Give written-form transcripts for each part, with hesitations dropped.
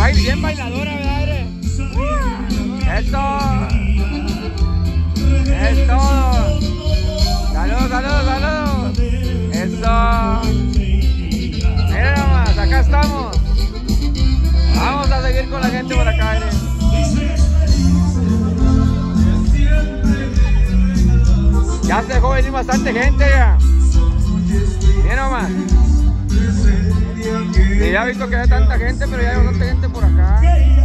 Bien bailadora, ¿verdad, Aire? ¡Eso! ¡Es todo! ¡Saludos, saludos, saludos! ¡Eso! Miren nomás, acá estamos. Vamos a seguir con la gente por acá, Aire. Ya se dejó venir bastante gente ya. Miren nomás. Ni había visto que hay tanta gente, pero ya hay bastante gente por acá.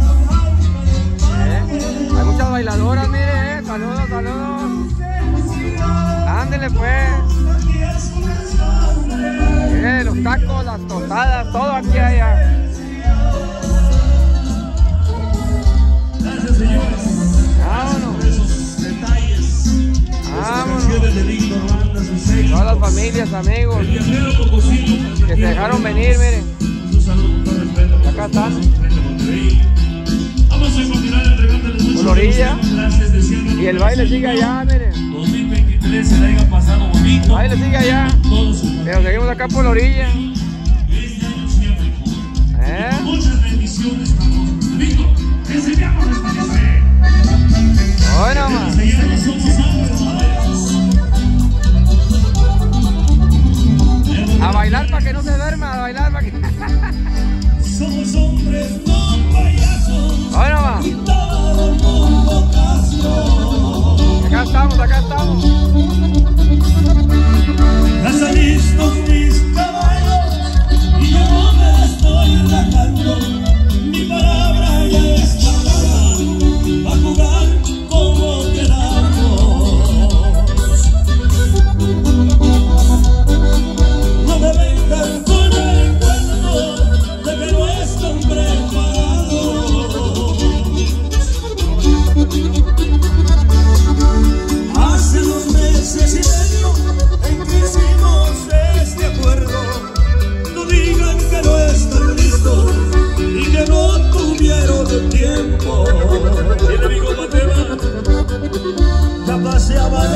Hay muchas bailadoras, mire, saludos, saludos. Ándele pues. Mire, los tacos, las tostadas, todo aquí allá. Vámonos. Vámonos. Todas las familias, amigos que se dejaron venir, miren. Acá están. Por la orilla. Y el baile sigue allá, miren. 2023 se la haya pasado bonito. El baile sigue allá. Pero seguimos acá por la orilla. Muchas bendiciones para nosotros. Víctor, enseñamos esta noche. Hoy nomás. A bailar para que no se duerma, a bailar para que... Somos hombres, no payasos. Hoy nomás. Acá estamos, acá estamos. Las han visto mis caballos y yo no me estoy relajando. Mi palabra ya está dada a jugar como quedamos. No me vengas con el cuento de que no están preparados. Hace 2 meses y medio en que hicimos este acuerdo. No digan que no están listos y que no tuvieron el tiempo. El amigo Mateo ya paseaba